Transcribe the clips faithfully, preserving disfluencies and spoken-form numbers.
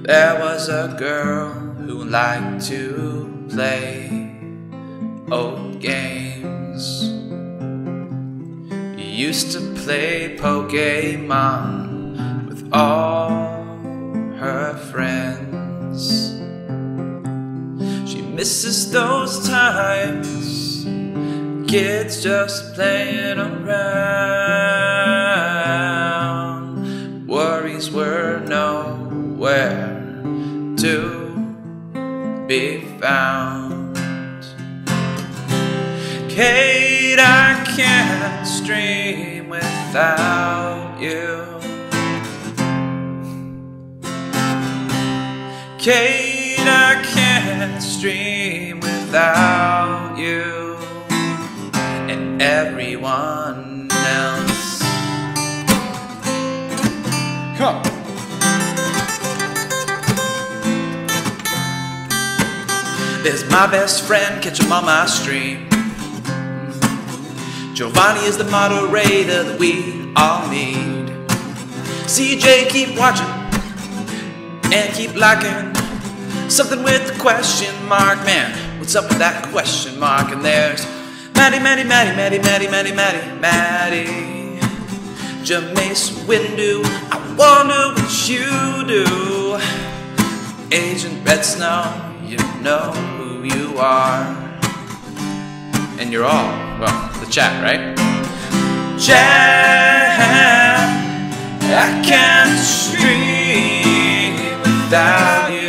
There was a girl who liked to play old games. Used to play Pokemon with all her friends. She misses those times, kids just playing around. Worries were nowhere to be found. Kate, I can't stream without you. Kate, I can't stream without you and everyone else. Come on. There's my best friend, catch him on my stream. Giovanni is the moderator that we all need. C J, keep watching and keep liking. Something with the question mark, man. What's up with that question mark? And there's Maddie, Maddie, Maddie, Maddie, Maddie, Maddie, Maddie, Maddie. Jameis Windu, I wonder what you do. Agent Red Snow, you know who you are. And you're all, well, the chat, right? Chat, I can't stream without you.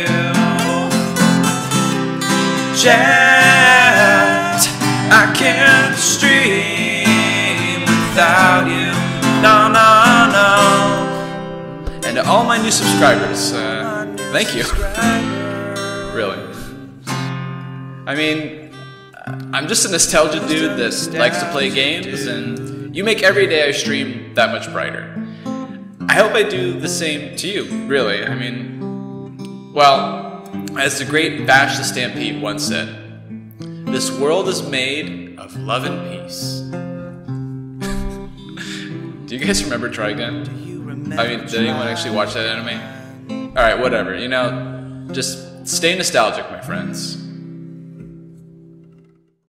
Chat, I can't stream without you. No, no, no. And to all my new subscribers, uh, thank you. Really. I mean, I'm just a nostalgia dude that likes to play games, and you make every day I stream that much brighter. I hope I do the same to you, really. I mean, well, as the great Bash the Stampede once said, this world is made of love and peace. Do you guys remember Trigun? I mean, did anyone actually watch that anime? Alright, whatever. You know, just stay nostalgic, my friends.